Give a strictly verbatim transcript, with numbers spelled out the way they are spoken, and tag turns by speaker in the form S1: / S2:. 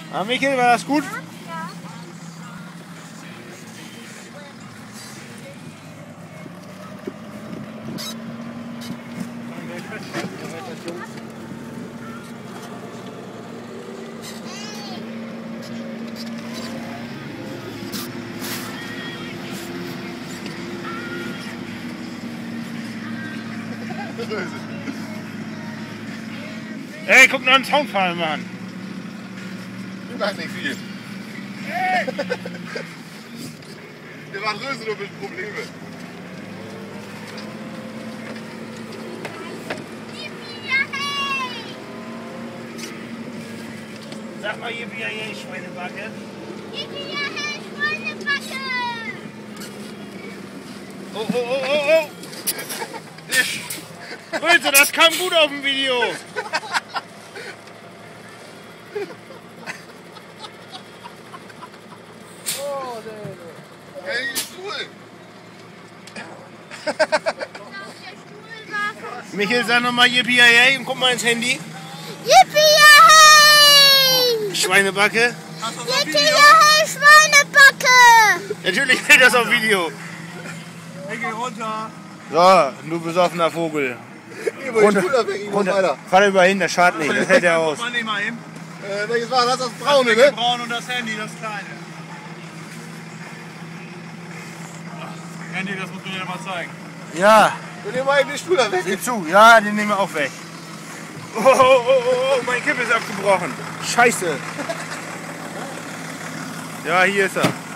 S1: Ah, Michael, war das gut?
S2: Ja.
S1: Ey, guck noch einen Zaunpfahl, Mann.
S3: Die macht nicht viel. Hey! Der macht Röse nur mit Probleme.
S1: Sag mal, Yippie, hey, Schweinebacke.
S2: Yippie, hey, Schweinebacke!
S1: Oh, oh, oh, oh, oh! Röse, das kam gut auf dem Video.
S3: Oh, nee, nee. Hey, Stuhl!
S1: Michael, sag nochmal Yippie, hey, und guck mal ins Handy.
S2: Yippie, hey!
S1: Schweinebacke.
S2: Yippie, hey, Schweinebacke!
S1: Natürlich hält das auf Video.
S4: Ich geh runter.
S1: So, du besoffener Vogel.
S3: Hier, wo die Stuhl abhängt, ich muss weiter.
S1: Fahr über hin, das schadet nicht, das hält er aus.
S4: Mal mal hin.
S3: Äh, welches war das? Das braune,
S4: Das
S3: ne?
S4: braun und das Handy, das kleine. Handy, das musst du dir mal zeigen.
S1: Ja,
S3: Und ihr mal eben den Stuhl da weg.
S1: sieh zu. Ja, den nehmen wir auch weg. Oh, oh, oh, oh, oh, mein Kipp ist abgebrochen. Scheiße. Ja, hier ist er.